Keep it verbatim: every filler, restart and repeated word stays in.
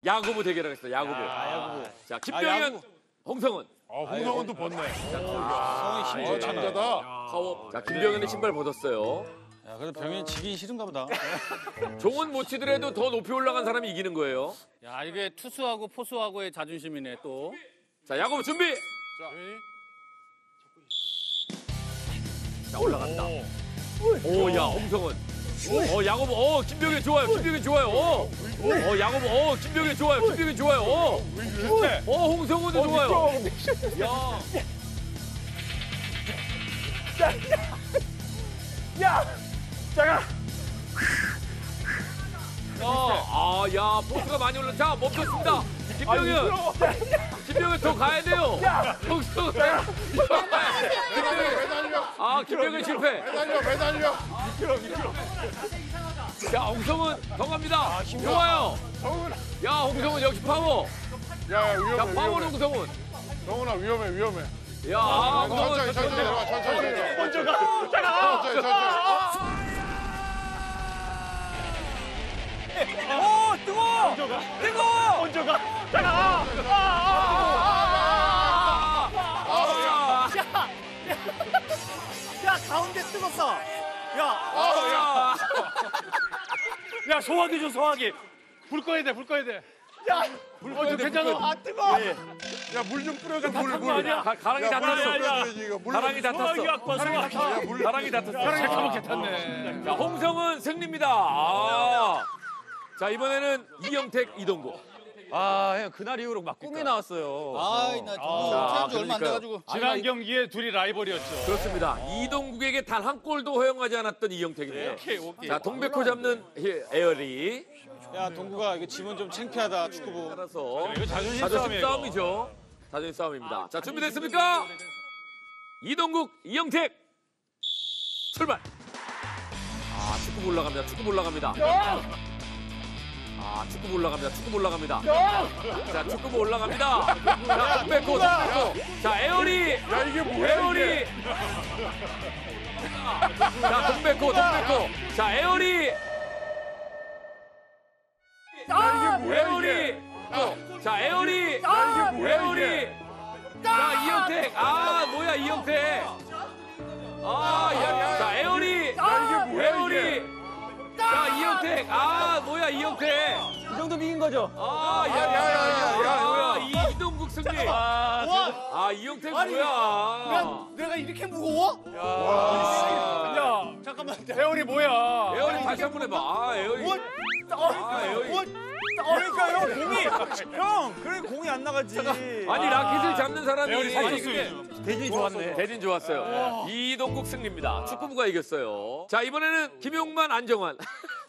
야구부 대결하겠습니다. 야구부. 야, 야구부. 자, 김병현, 홍성은. 어, 홍성은도 벗네. 성이 심지어 어, 남자다. 파워. 자, 김병현의 신발 벗었어요. 야, 그래도 병현이 지긴 싫은가 보다. 종은 못 치더라도 더 높이 올라간 사람이 이기는 거예요. 야, 이게 투수하고 포수하고의 자존심이네 또. 자, 야구부 준비. 자, 올라간다. 오, 야, 홍성은. 어, 야구부, 어, 김병현 좋아요. 김병현 좋아요. 어, 어, 야구부, 어, 김병현 좋아요. 김병현 좋아요. 어, 어, 홍성은도 좋아요. 야. 야! 잠깐! 야, 아, 야, 포스가 많이 올라. 자, 멈췄습니다. 김병현. 김병현 더 가야 돼요. 홍성은. 김병현. 아, 김병현 실패. 매달려, 매달려. 자, 홍성은 더 갑니다. 좋아요. 야, 홍성은 역시 파워. 야, 야, 위험해, 자, 파워 위험해. 홍성은. 성훈아, 위험해, 위험해. 야, 아, 천천히, 천천히 내려와, 천천히 내려와. 먼저 가! 천천히, 천천히. 오, 뜨거워! 뜨거워! 먼저 가! 잠깐! 야, 가운데 뜨겁어. 야, 아, 야. 야, 소화기 줘, 소화기. 불 꺼야 돼, 불 꺼야 돼. 야, 불 어, 꺼야 저 돼, 괜찮아? 불 꺼야 아, 뜨거워. 돼. 야, 물 좀 뿌려줘, 물, 탄 물. 거 아니야? 가, 가랑이 다 물 탔어. 뿌려줘야지, 이거. 물 가랑이 다 소화기 탔어. 갖고 와, 소화기. 야, 물. 가랑이 다 탔어. 잠깐만 탔네. 자, 홍성은 승리입니다. 아. 자, 이번에는 이영택, 이동국. 아, 형 그날 이후로 막 꿈이 나왔어요. 아이, 나 자, 태어난 지 얼마 안 그러니까요. 돼가지고. 지난 경기에 둘이 라이벌이었죠. 그렇습니다. 이동국에게 단 한 골도 허용하지 않았던 이영택입니다. 오케이, 오케이. 자, 동백호 잡는 히- 에어리. 야, 동구가 이거 지면 좀 창피하다, 축구부. 따라서 이거 자존심 자존심 싸움이에요, 이거. 싸움이죠. 자존심 싸움입니다. 자, 준비됐습니까? 이동국, 이영택. 출발. 아, 축구 올라갑니다. 축구 올라갑니다. 아, 축구 올라갑니다. 축구 올라갑니다. 자, 축구 올라갑니다. 자, 동백호, 동백호. 자, 에어리. 야, 이게 뭐야, 에어리. 자, 동백호, 동백호. 자, 에어리. 야, 이게 뭐야, 에어리. 이게. 어, 자, 에어리. 야, 이게 뭐야, 에어리. 이게. 자, 이영택. 아, 뭐야, 이영택. 아, 야, 자, 에어리. 야, 이게 뭐야, 에어리. 이게. 자, 이영택. 아, 뭐야, 이영택. 이 정도 이긴 거죠? 아, 야, 야, 야, 야, 야, 뭐야, 이 이동국 승리. 아, 이영택 뭐야. 내가 이렇게 무거워? 야, 잠깐만. 에어리 뭐야? 에어리 다시 한 번 해봐. 아, 에어리. 아, 에어리. 그러니까 형 공이 형, 그래 공이 안 나가지. 아니, 라켓을 잡는 사람이. 에어리 아니, 살쪘어요. 그게 대진이 좋았네. 대진 좋았어요. 이동국 승리입니다. 축구부가 이겼어요. 자, 이번에는 김용만, 안정환.